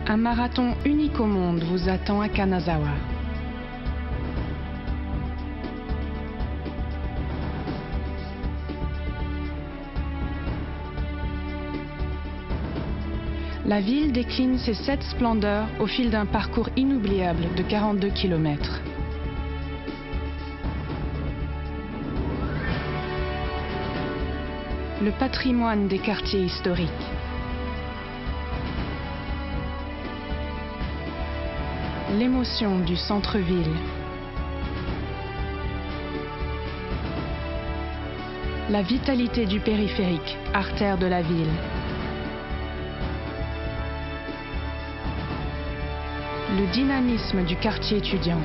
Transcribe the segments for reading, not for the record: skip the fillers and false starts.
Un marathon unique au monde vous attend à Kanazawa. La ville décline ses 7 splendeurs au fil d'un parcours inoubliable de 42 km. Le patrimoine des quartiers historiques. L'émotion du centre-ville. La vitalité du périphérique, artère de la ville. Le dynamisme du quartier étudiant.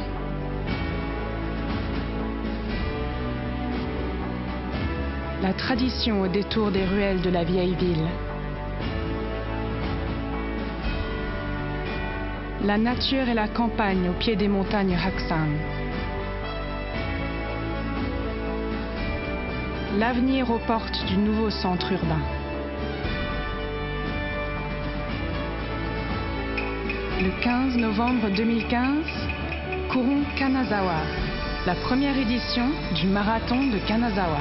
La tradition au détour des ruelles de la vieille ville. La nature et la campagne au pied des montagnes Haksang. L'avenir aux portes du nouveau centre urbain. Le 15 novembre 2015, courons Kanazawa, la première édition du marathon de Kanazawa.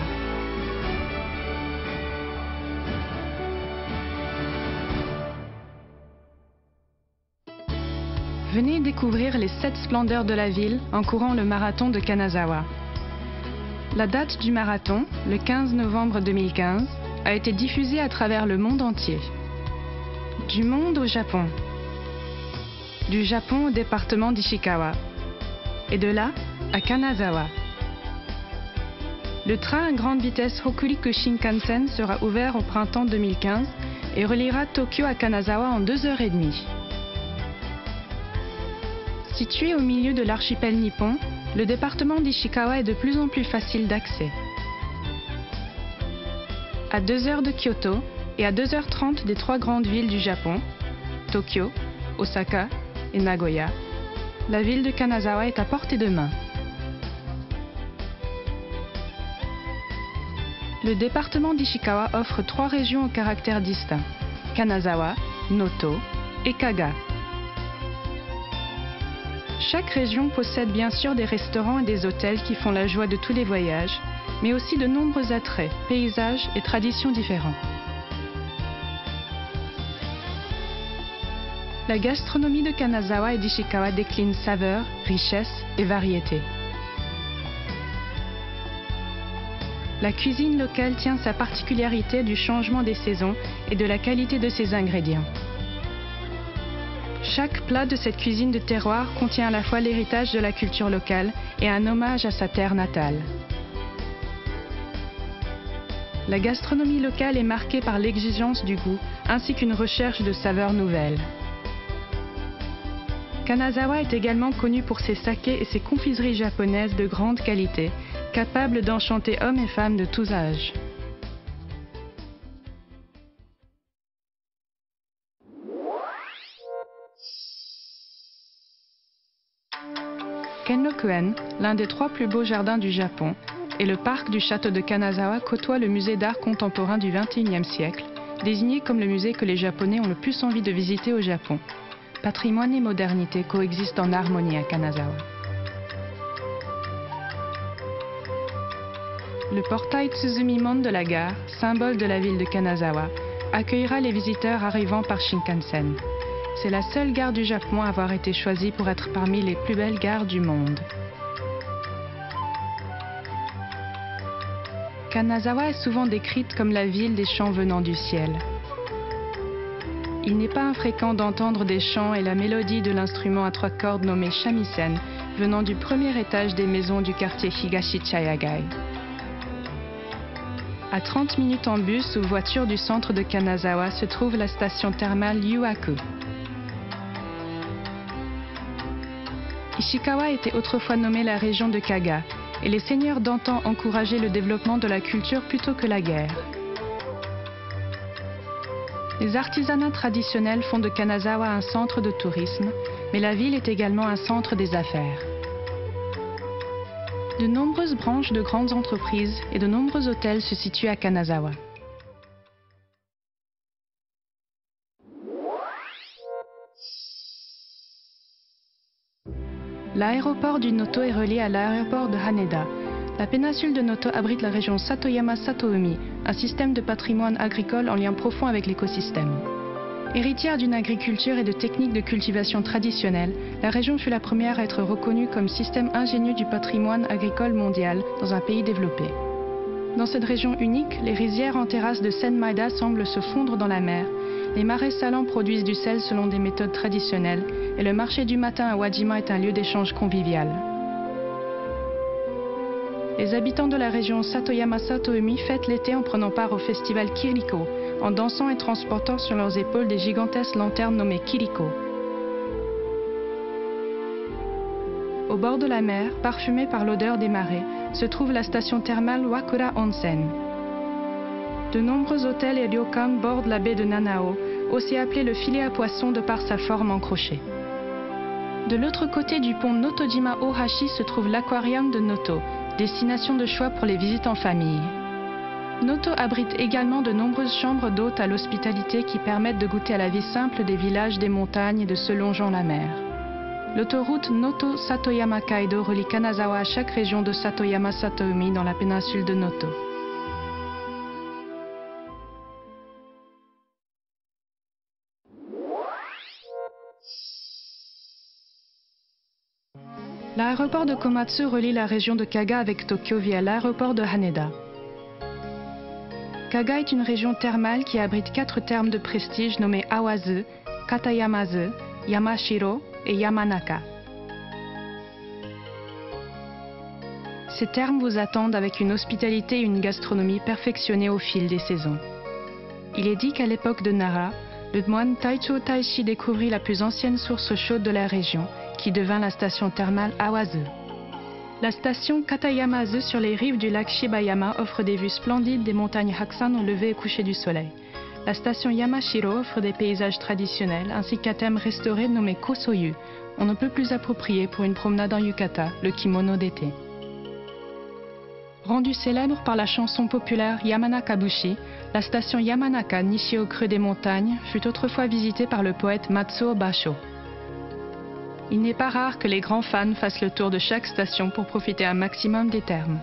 Venez découvrir les 7 splendeurs de la ville en courant le marathon de Kanazawa. La date du marathon, le 15 novembre 2015, a été diffusée à travers le monde entier. Du monde au Japon. Du Japon au département d'Ishikawa. Et de là à Kanazawa. Le train à grande vitesse Hokuriku Shinkansen sera ouvert au printemps 2015 et reliera Tokyo à Kanazawa en 2h30. Situé au milieu de l'archipel nippon, le département d'Ishikawa est de plus en plus facile d'accès. À 2 heures de Kyoto et à 2h30 des 3 grandes villes du Japon, Tokyo, Osaka et Nagoya, la ville de Kanazawa est à portée de main. Le département d'Ishikawa offre 3 régions au caractère distinct: Kanazawa, Noto et Kaga. Chaque région possède bien sûr des restaurants et des hôtels qui font la joie de tous les voyages, mais aussi de nombreux attraits, paysages et traditions différents. La gastronomie de Kanazawa et d'Ishikawa décline saveur, richesse et variété. La cuisine locale tient sa particularité du changement des saisons et de la qualité de ses ingrédients. Chaque plat de cette cuisine de terroir contient à la fois l'héritage de la culture locale et un hommage à sa terre natale. La gastronomie locale est marquée par l'exigence du goût ainsi qu'une recherche de saveurs nouvelles. Kanazawa est également connu pour ses sakés et ses confiseries japonaises de grande qualité, capables d'enchanter hommes et femmes de tous âges. Kenrokuen, l'un des 3 plus beaux jardins du Japon, et le parc du château de Kanazawa côtoient le musée d'art contemporain du XXIe siècle, désigné comme le musée que les Japonais ont le plus envie de visiter au Japon. Patrimoine et modernité coexistent en harmonie à Kanazawa. Le portail Tsuzumimon de la gare, symbole de la ville de Kanazawa, accueillera les visiteurs arrivant par Shinkansen. C'est la seule gare du Japon à avoir été choisie pour être parmi les plus belles gares du monde. Kanazawa est souvent décrite comme la ville des chants venant du ciel. Il n'est pas infréquent d'entendre des chants et la mélodie de l'instrument à 3 cordes nommé shamisen venant du premier étage des maisons du quartier Higashi Chayagai. À 30 minutes en bus ou voiture du centre de Kanazawa se trouve la station thermale Yuaku. Ishikawa était autrefois nommée la région de Kaga, et les seigneurs d'antan encourageaient le développement de la culture plutôt que la guerre. Les artisanats traditionnels font de Kanazawa un centre de tourisme, mais la ville est également un centre des affaires. De nombreuses branches de grandes entreprises et de nombreux hôtels se situent à Kanazawa. L'aéroport du Noto est relié à l'aéroport de Haneda. La péninsule de Noto abrite la région Satoyama-Satoumi, un système de patrimoine agricole en lien profond avec l'écosystème. Héritière d'une agriculture et de techniques de cultivation traditionnelles, la région fut la première à être reconnue comme système ingénieux du patrimoine agricole mondial dans un pays développé. Dans cette région unique, les rizières en terrasse de Senmaida semblent se fondre dans la mer, les marais salants produisent du sel selon des méthodes traditionnelles et le marché du matin à Wajima est un lieu d'échange convivial. Les habitants de la région Satoyama-Satoumi fêtent l'été en prenant part au festival Kiriko, en dansant et transportant sur leurs épaules des gigantesques lanternes nommées Kiriko. Au bord de la mer, parfumée par l'odeur des marais, se trouve la station thermale Wakura Onsen. De nombreux hôtels et ryokan bordent la baie de Nanao, aussi appelée le filet à poissons de par sa forme en crochet. De l'autre côté du pont Notojima Ohashi se trouve l'aquarium de Noto, destination de choix pour les visites en famille. Noto abrite également de nombreuses chambres d'hôtes à l'hospitalité qui permettent de goûter à la vie simple des villages des montagnes et de se longeant la mer. L'autoroute Noto-Satoyama Kaido relie Kanazawa à chaque région de Satoyama-Satoumi dans la péninsule de Noto. L'aéroport de Komatsu relie la région de Kaga avec Tokyo via l'aéroport de Haneda. Kaga est une région thermale qui abrite 4 thermes de prestige nommés Awazu, Katayamazu, Yamashiro et Yamanaka. Ces thermes vous attendent avec une hospitalité et une gastronomie perfectionnées au fil des saisons. Il est dit qu'à l'époque de Nara, le moine Taicho Taishi découvrit la plus ancienne source chaude de la région, qui devint la station thermale Awazu. La station Katayamazu sur les rives du lac Shibayama offre des vues splendides des montagnes Hakusan au lever et coucher du soleil. La station Yamashiro offre des paysages traditionnels ainsi qu'un thème restauré nommé Kosoyu, on ne peut plus approprié pour une promenade en yukata, le kimono d'été. Rendue célèbre par la chanson populaire Yamanaka Bushi, la station Yamanaka nichée au creux des montagnes fut autrefois visitée par le poète Matsuo Basho. Il n'est pas rare que les grands fans fassent le tour de chaque station pour profiter un maximum des thermes.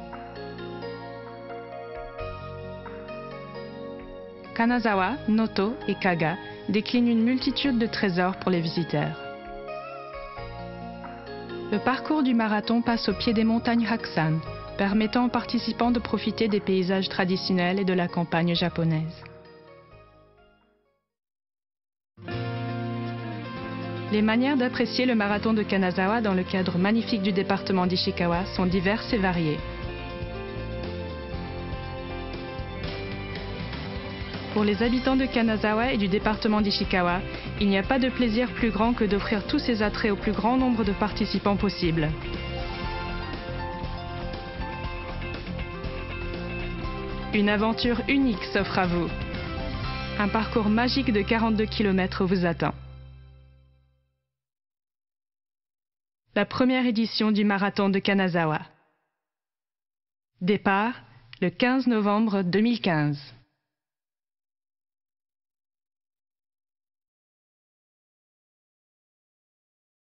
Kanazawa, Noto et Kaga déclinent une multitude de trésors pour les visiteurs. Le parcours du marathon passe au pied des montagnes Hakusan, permettant aux participants de profiter des paysages traditionnels et de la campagne japonaise. Les manières d'apprécier le marathon de Kanazawa dans le cadre magnifique du département d'Ishikawa sont diverses et variées. Pour les habitants de Kanazawa et du département d'Ishikawa, il n'y a pas de plaisir plus grand que d'offrir tous ces attraits au plus grand nombre de participants possible. Une aventure unique s'offre à vous. Un parcours magique de 42 km vous attend. La première édition du marathon de Kanazawa. Départ le 15 novembre 2015.